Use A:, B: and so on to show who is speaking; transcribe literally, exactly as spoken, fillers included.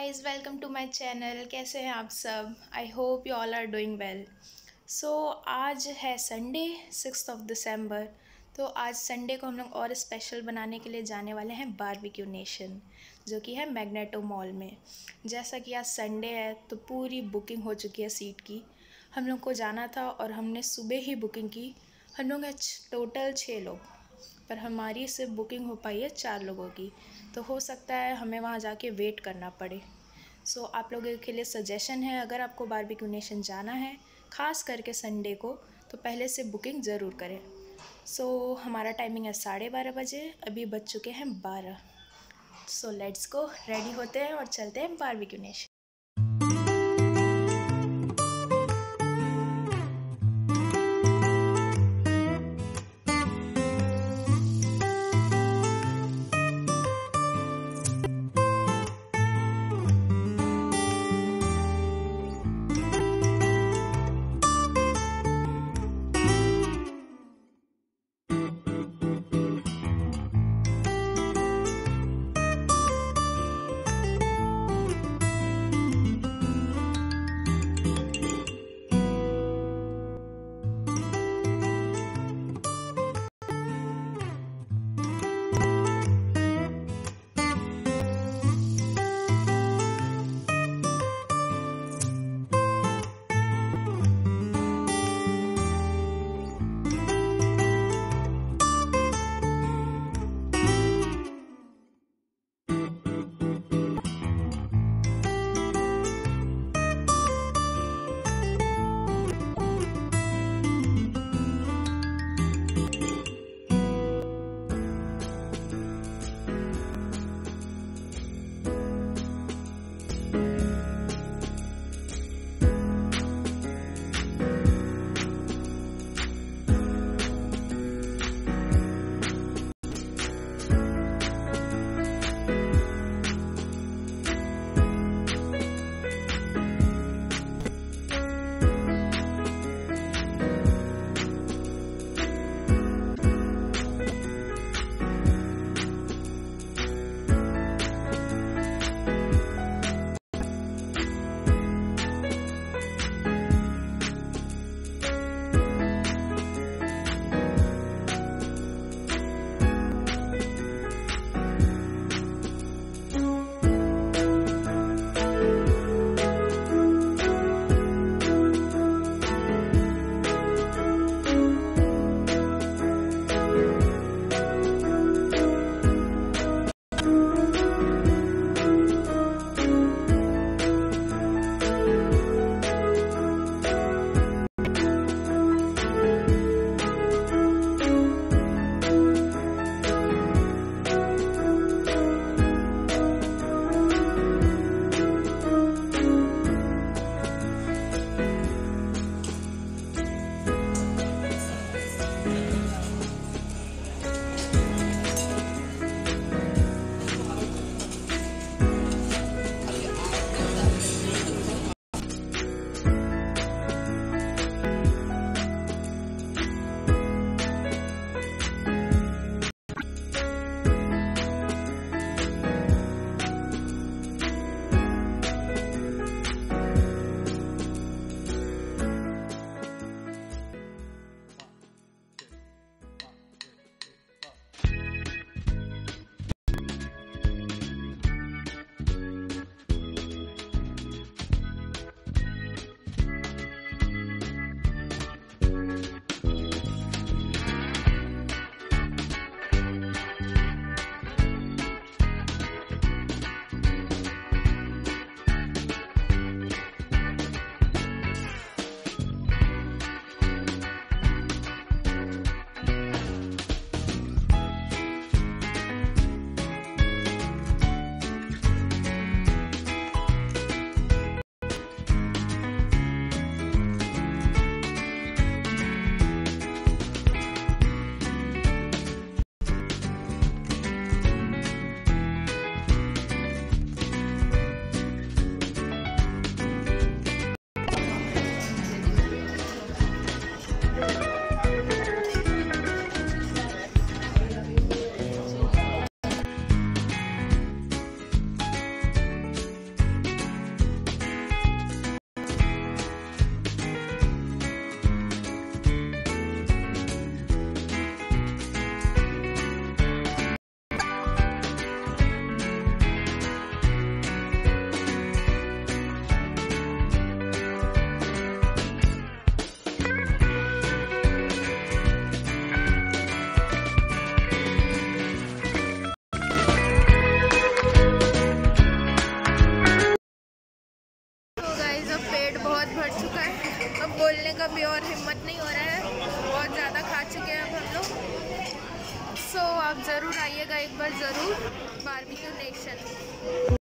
A: Guys, welcome to my channel. कैसे हैं आप सब? I hope you all are doing well. So आज है संडे, सिक्स ऑफ दिसंबर। तो आज संडे को हम लोग और स्पेशल बनाने के लिए जाने वाले हैं बारबेक्यू नेशन, जो कि है मैग्नेटो मॉल में। जैसा कि आज संडे है तो पूरी बुकिंग हो चुकी है सीट की। हम लोग को जाना था और हमने सुबह ही बुकिंग की। हम लोग हैं टोटल छः लोग, पर हमारी सिर्फ बुकिंग हो पाई है चार लोगों की। तो हो सकता है हमें वहाँ जाके वेट करना पड़े। सो so, आप लोगों के लिए सजेशन है, अगर आपको बारबेक्यू नेशन जाना है ख़ास करके संडे को, तो पहले से बुकिंग ज़रूर करें। सो so, हमारा टाइमिंग है साढ़े बारह बजे, अभी बज चुके हैं बारह। सो लेट्स गो, रेडी होते हैं और चलते हैं बारबेक्यू नेशन। नहीं हो रहा है, बहुत ज़्यादा खा चुके हैं अब हम लोग। सो आप ज़रूर आइएगा एक बार ज़रूर, बारबेक्यू नेशन।